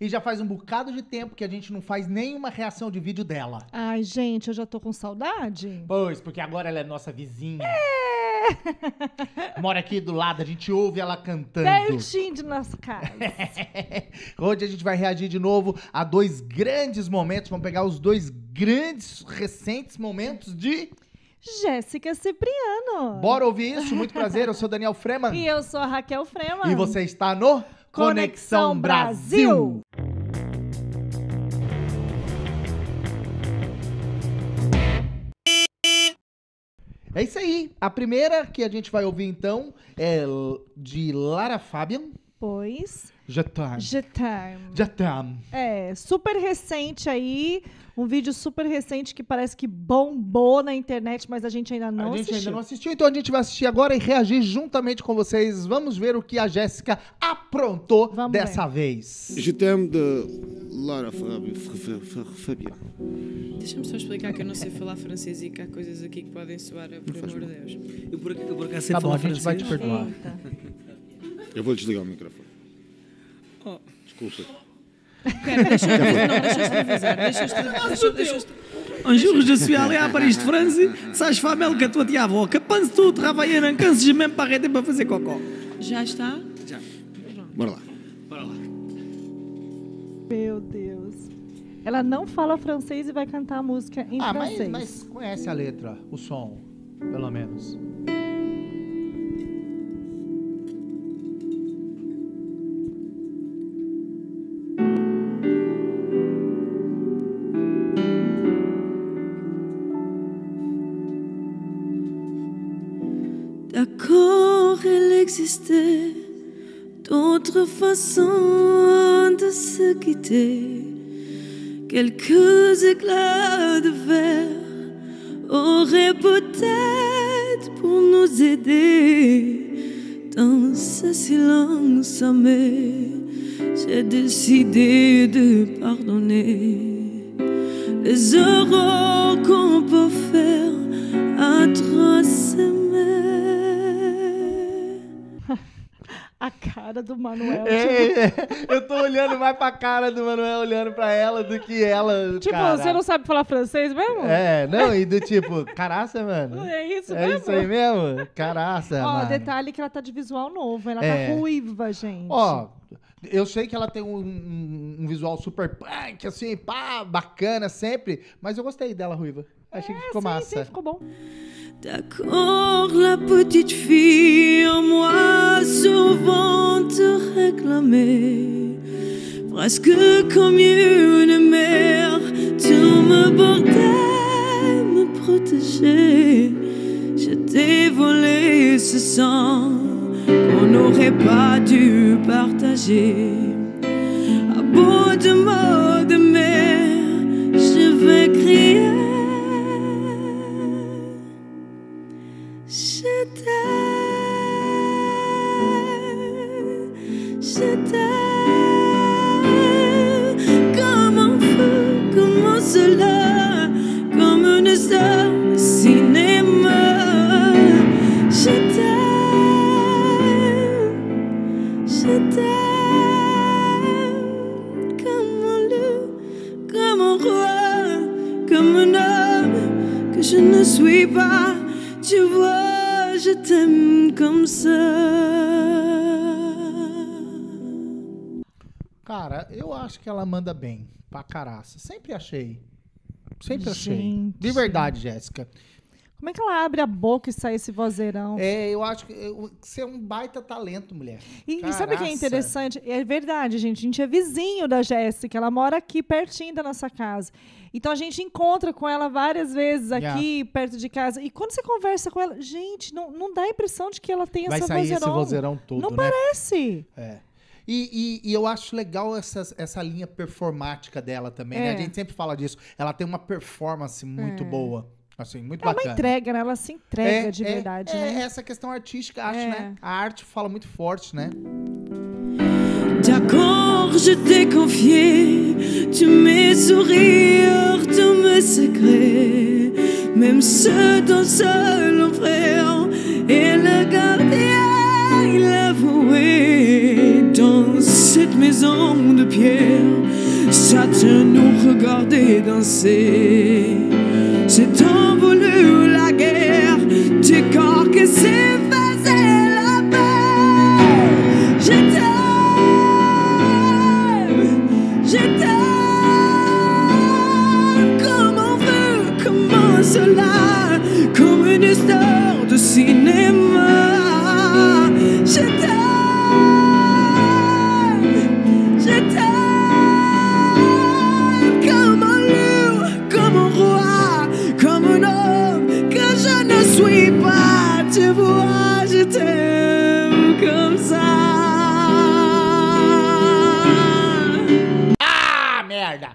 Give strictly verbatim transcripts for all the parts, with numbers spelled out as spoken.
e já faz um bocado de tempo que a gente não faz nenhuma reação de vídeo dela. Ai, gente, eu já tô com saudade. Pois, porque agora ela é nossa vizinha. É. Mora aqui do lado, a gente ouve ela cantando. Pertinho de nossa casa. Hoje a gente vai reagir de novo a dois grandes momentos. Vamos pegar os dois grandes, recentes momentos de... Jéssica Cipriano. Bora ouvir isso? Muito prazer, eu sou Daniel Freeman. E eu sou a Raquel Freeman. E você está no Conexão Brasil. É isso aí. A primeira que a gente vai ouvir, então, é de Lara Fabian. Pois. Je t'aime. Je t'aime. Je t'aime. É, super recente aí. Um vídeo super recente que parece que bombou na internet, mas a gente ainda não assistiu. A gente assistiu. ainda não assistiu, então a gente vai assistir agora e reagir juntamente com vocês. Vamos ver o que a Jéssica aprontou Vamos dessa ver. vez. Je t'aime de Lara Fabian. Deixa-me só explicar que eu não sei falar francês e que há coisas aqui que podem soar, por amor de Deus. Eu por, eu por acaso sei Tá bom, falar a gente vai te francês. perdoar. Eita. Eu vou desligar o microfone. Oh. Desculpa. Pera, deixa-me não, deixa-me avisar. Deixa-me deixa Un jour, je suis allé à Paris de France, sage-femme que toi tu avons, que penses-tu travailler en quinze, j'ai même pas arrêté para fazer cocó. Já está? Já. Bora lá. Bora lá. Meu Deus. Ela não fala francês e vai cantar a música em Ah, mas, francês. mas conhece a letra, o som, pelo menos. D'accord, il existait d'autres façons de se quitter. Quelques éclats de verre auraient peut-être pour nous aider. Dans ce silence amer, j'ai décidé de pardonner les erreurs qu'on peut faire à trop s'aimer. A cara do Manuel. É, eu tô olhando mais pra cara do Manuel, olhando pra ela, do que ela. Tipo, cara. você não sabe falar francês mesmo? É, não, e do tipo, caraça, mano. É isso É mesmo? isso aí mesmo? Caraça, Ó, mano. detalhe que ela tá de visual novo. Ela É. tá ruiva, gente. Ó, eu sei que ela tem um, um- um visual super punk, assim, pá, bacana sempre, mas eu gostei dela ruiva. Achei que ficou sim, massa. sim, ficou bom. D'accord, la petite fille en moi souvent te réclamait, presque comme une mère, tu me portais, me protégeais. Je t'ai volé ce sang qu'on n'aurait pas dû partager. À bout de mots de mer, je vais crier. Je t'aime, je t'aime, comme un feu, comme un cela, comme une star de cinéma. Je t'aime, je t'aime, comme un loup, comme un roi, comme un homme que je ne suis pas. Tu vois, je t'aime comme ça. Cara, eu acho que ela manda bem, pra caraça. Sempre achei. Sempre achei. Gente. De verdade, Jéssica. Como é que ela abre a boca e sai esse vozeirão? É, eu acho que eu- você é um baita talento, mulher. E, e sabe o que é Caraça. interessante? É verdade, gente. A gente é vizinho da Jéssica. Ela mora aqui, pertinho da nossa casa. Então, a gente encontra com ela várias vezes aqui, perto de casa. E quando você conversa com ela, gente, não, não dá a impressão de que ela tem Vai essa sair vozeirão. esse vozeirão todo, Não né? parece. É. E, e- e eu acho legal essa, essa linha performática dela também, né? É. A gente sempre fala disso. Ela tem uma performance muito É. boa. Assim, muito É uma bacana. entrega, né? Ela se entrega É, de é, verdade, é, né? essa questão artística, acho, É. né? A arte fala muito forte, né? D'accord, je t'ai confié tous mes sourires, tous mes secrets, même ceux d'un seul frère. Et le gardien, il a voué dans cette maison de pierre. chacun nous regarder danser. C'est tant voulu la guerre du corps que c'est faisait la paix. Je t'aime, je t'aime comme on veut, comment cela, comme une histoire de cinéma. Je t'aime. Tu vois, je t'aime comme ça. Ah, merda!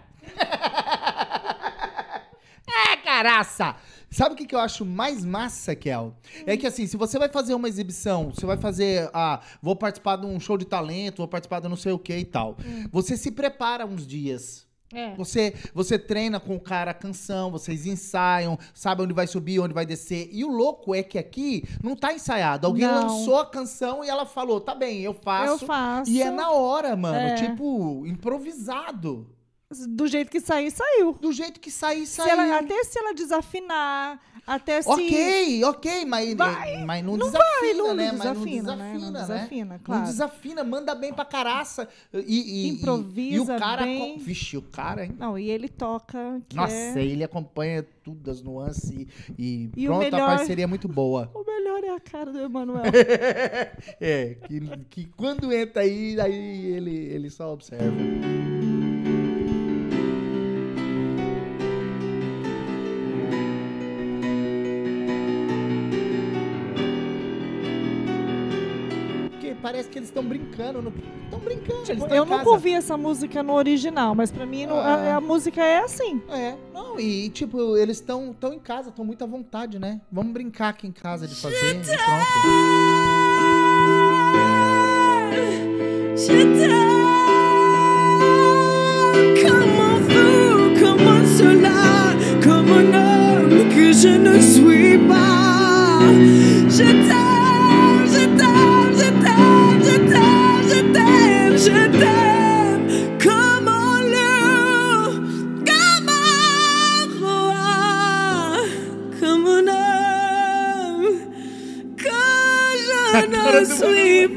É, caraça! Sabe o que, que eu acho mais massa, Kel? É que assim, se você vai fazer uma exibição, você vai fazer, ah, vou participar de um show de talento, vou participar de não sei o que e tal. Hum. Você se prepara uns dias. É. Você, você treina com o cara a canção, vocês ensaiam, sabe onde vai subir, onde vai descer. E o louco é que aqui não tá ensaiado. Alguém não. lançou a canção e ela falou, tá bem, eu faço. Eu faço. E é na hora, mano. É. Tipo, improvisado. Do jeito que sair, saiu. Do jeito que sair, se saiu. Ela, até se ela desafinar, até se... Ok, ok, mas, vai, mas não, não desafina, vai, não, né? Não mas desafina, não desafina, né? Não né? desafina, claro. Não desafina, manda bem pra caraça. E, e, improvisa e, e o cara, bem. Vixe, o cara, hein? Não, e ele toca. Nossa, é... ele acompanha tudo, as nuances e, e, e pronto, melhor, a parceria é muito boa. O melhor é a cara do Emanuel. É, que, que quando entra aí, aí ele, ele só observa. Parece que eles estão brincando. Estão brincando. Tipo, eles eu nunca casa. ouvi essa música no original, mas pra mim no, ah. a, a música é assim. É, não, e tipo, eles estão tão em casa, estão muito à vontade, né? Vamos brincar aqui em casa de fazer e pronto. Je t'aime comme un fou, comme cela, comme un homme que je ne suis pas. Je t'aime. Je t'aime comme un loup, comme un roi, comme un homme que je ne suis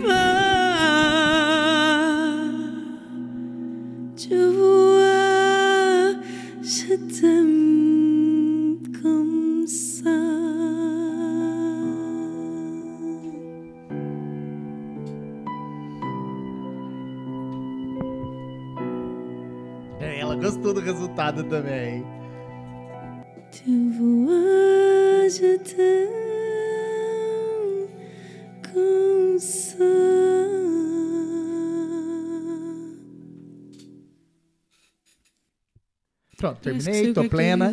pas. Tu vois, je t'aime comme ça. Ela gostou do resultado também. Tu vois, je t'aime comme ça. Pronto, terminei, tô plena.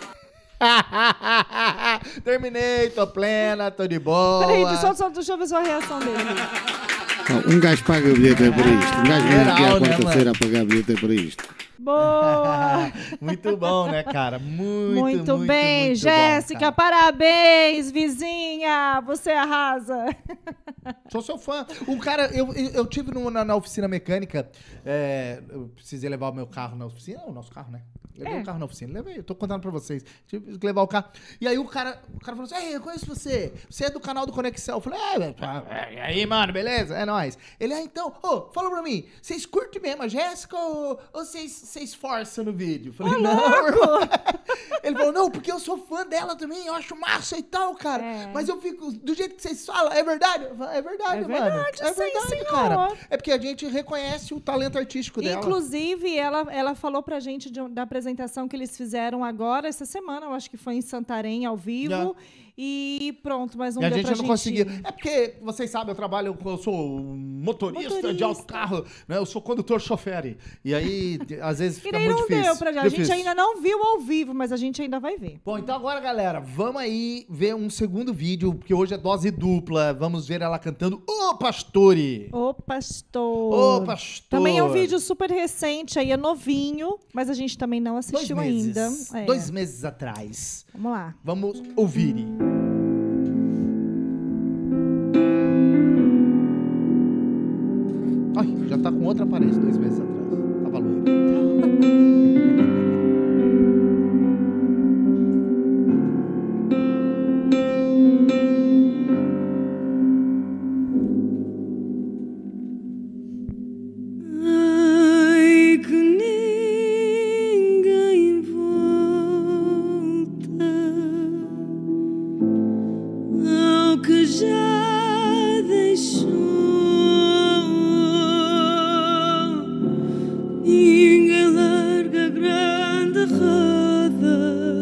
Terminei, tô plena, tô de boa. Peraí, só, só, deixa eu ver só a reação dele. Um gajo paga bilhete é para isto. Um gajo vem aqui à quarta-feira a pagar bilhete é para isto. Boa! Muito bom, né, cara? Muito, muito, muito bem, muito Jéssica, bom, parabéns, vizinha! Você arrasa! Sou seu fã. Um cara, eu, eu, eu tive no, na, na oficina mecânica, é, eu precisei levar o meu carro na oficina, o nosso carro, né? Levei é. o carro na oficina, levei, eu tô contando pra vocês. Tive que levar o carro. E aí o cara, o cara falou assim: Ei, eu conheço você, você é do canal do Conexão. Eu falei: É, e aí, mano, beleza? É nóis. Ele, ah, então, ô, oh, fala pra mim, vocês curtem mesmo a Jéssica ou, ou vocês, vocês forçam no vídeo? Eu falei: oh, Não, irmão. Ele falou: Não, porque eu sou fã dela também, eu acho massa e tal, cara. É. Mas eu fico, do jeito que vocês falam, é verdade? Eu falo, é verdade, é mano. Verdade, é verdade, sim, cara. É porque a gente reconhece o talento artístico dela. Inclusive, ela, ela falou pra gente de, da apresentação que eles fizeram agora, essa semana, eu acho que foi em Santarém, ao vivo. Yeah. E pronto, mas não e deu a gente pra não gente... conseguiu. É porque, vocês sabem, eu trabalho, eu sou motorista, motorista. de alto carro, né? Eu sou condutor chofer. E aí, às vezes, fica muito difícil. E nem não deu pra gente. A gente ainda não viu ao vivo, mas a gente ainda vai ver. Bom, então agora, galera, vamos aí ver um segundo vídeo, porque hoje é dose dupla. Vamos ver ela cantando Ô Pastore! Ô Pastor! Ô Pastor! Também é um vídeo super recente, aí é novinho, mas a gente também não assistiu Dois meses. ainda. É. Dois meses atrás. Vamos lá. Vamos ouvir. Ai, já tá com outra aparência dois meses atrás. Tava loiro. Ai, que ninguém volta ao que já deixou. Ninguém larga a grande roda.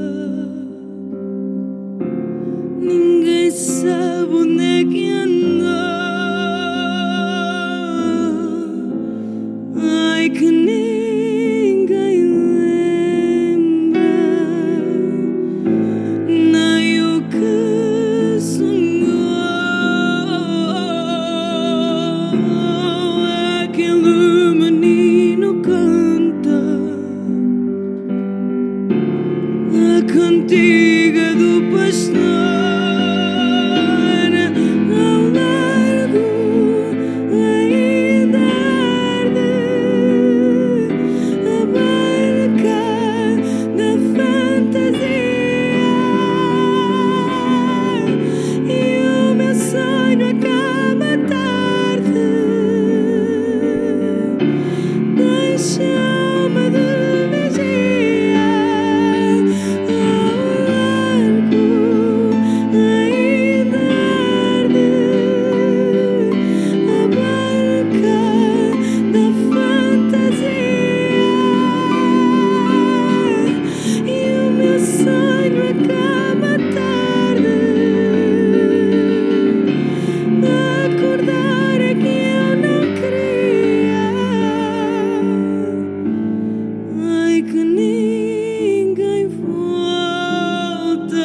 Ninguém sabe onde é que andou. Ai, que ninguém lembra nem o que sonhou. Aquele menino canta a cantiga do pastor. Ao largo ainda arde a barca da fantasia, e o meu sonho acaba tarde. Deixa-me de vigia. Ao largo ainda arde a barca da fantasia, e o meu sonho acaba tarde. Acordar é que eu não queria. Ai, que ninguém volta.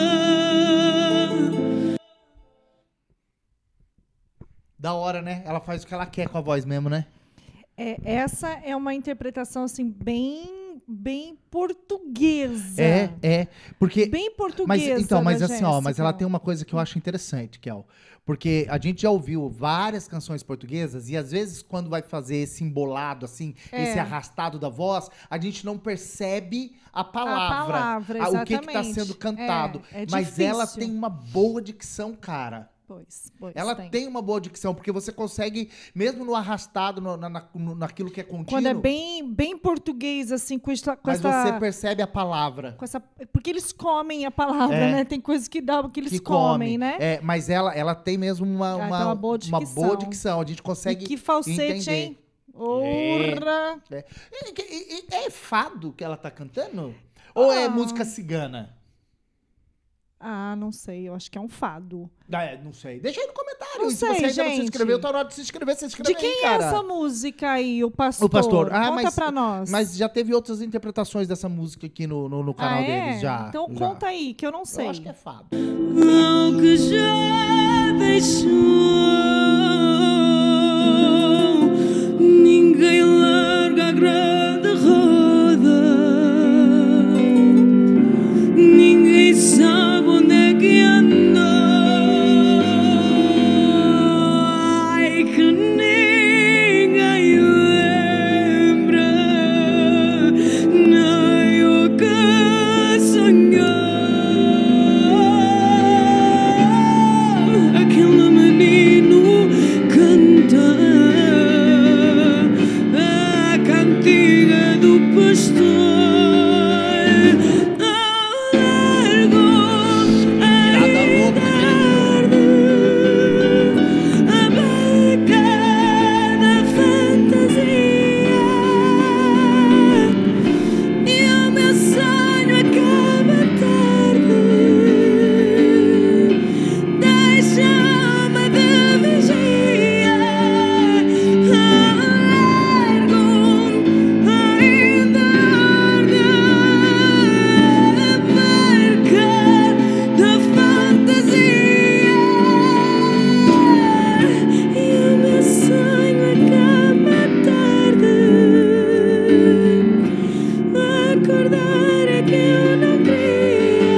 Da hora, né? Ela faz o que ela quer com a voz mesmo, né? É, essa é uma interpretação assim bem, bem portuguesa. É, é. Porque. Bem portuguesa. Mas, então, mas da assim, ó, mas ela Jéssica. tem uma coisa que eu acho interessante, Kel. Porque a gente já ouviu várias canções portuguesas e às vezes quando vai fazer esse embolado, assim, É. esse arrastado da voz, a gente não percebe a palavra. palavra, a- o que que tá exatamente. sendo cantado. É, é mas ela difícil. tem uma boa dicção, cara. Pois, pois Ela tem. uma boa dicção, porque você consegue, mesmo no arrastado, no, na, na- no- naquilo que é contínuo, Quando é bem, bem português, assim, com, esta, com mas essa... você percebe a palavra. com essa- porque eles comem a palavra, É. né? Tem coisas que dá que eles que comem, come. né? É, mas ela, ela tem mesmo uma, Ah, uma, então uma boa uma dicção. boa dicção. A gente E consegue que falsete, entender. hein? Orra! É, E- e- e- é fado que ela tá cantando? Ou é Ah. música cigana? Ah, não sei. Eu acho que é um fado. Ah, é, não sei. Deixa aí no comentário. Não E se sei, você ainda não se gente. inscreveu, tá na hora de se inscrever. Se inscreve De quem aí, é cara. essa música aí, o pastor? O pastor. Ah, Conta mas, pra nós. Mas já teve outras interpretações dessa música aqui no, no, no canal ah, é? deles. Já. Então já. conta aí, que eu não sei. Eu acho que é fado. Ao que já deixou, ninguém larga a grande roda. Ninguém sabe onde é que andou. Ai, que ninguém lembra nem o que sonhou. Aquele menino canta a cantiga do pastor. Ao largo ainda arde a barca da fantasia, e o meu sonho acaba tarde. Deixa-me de vigia. Ao largo ainda arde a barca da fantasia, e o meu sonho acaba tarde. Acordar é que eu não queria.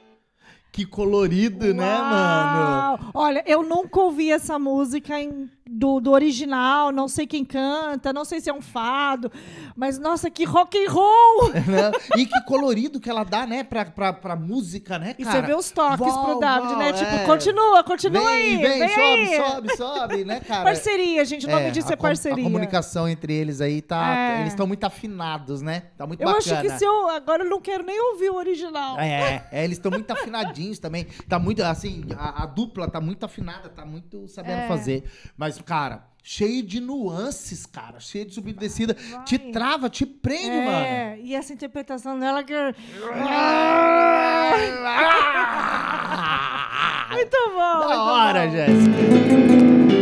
Que colorido, né, mano? Uau! Olha, eu nunca ouvi essa música em do, do original, não sei quem canta, não sei se é um fado, mas nossa, que rock and roll! E que colorido que ela dá, né, pra, pra, pra música, né, cara? E você vê os toques Vol, pro David, vol, né? é. Tipo, continua, continua vem, aí, vem, vem sobe, aí. sobe, sobe, né, cara? Parceria, gente, o nome É, disso a é com- parceria. A comunicação entre eles aí tá... É. Eles estão muito afinados, né? Tá muito Eu bacana. acho que se eu... Agora eu não quero nem ouvir o original. É, é, eles estão muito afinadinhos também. Tá muito, assim, a, a dupla tá muito afinada, tá muito sabendo É. fazer. Mas, cara, cheio de nuances, cara. Cheio de subida e descida. Vai. Te trava, te prende, mano. É, e essa interpretação dela que... Muito bom, Da muito hora, bom. Jéssica.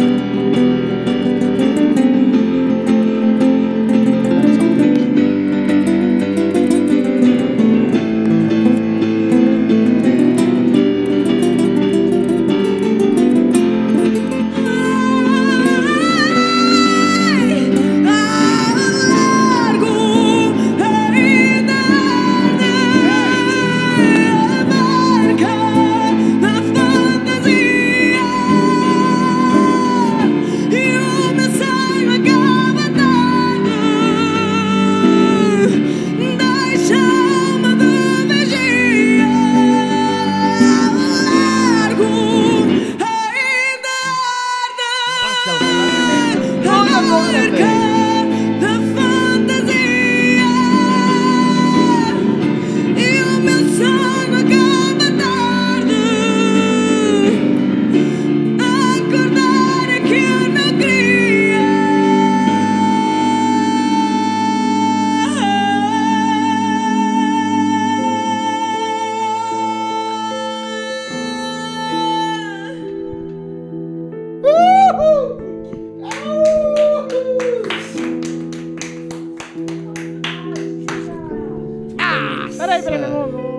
Peraí, peraí, peraí. vou- vou- vou-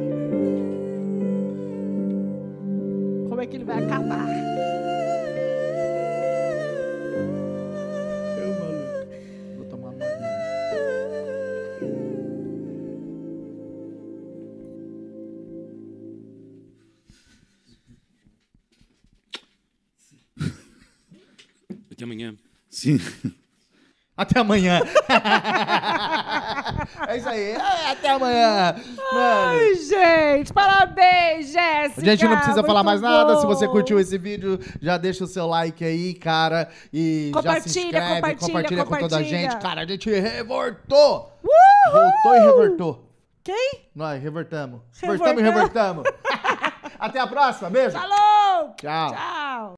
Como é que ele vai acabar? Eu, maluco. Vou tomar uma. Até amanhã. Sim. Até amanhã. É isso aí. É, até amanhã. Mano. Ai, gente, parabéns, Jéssica. A gente não precisa falar muito mais nada. Se bom. você curtiu esse vídeo, já deixa o seu like aí, cara. E já se Compartilha, inscreve, compartilha, compartilha com toda a compartilha. gente. Cara, a gente revoltou. Uhul! Voltou e revertou. Quem? Nós revertamos. Revoltamos. Revertamos e revertamos. Até a próxima. Beijo. Falou! Tchau. Tchau!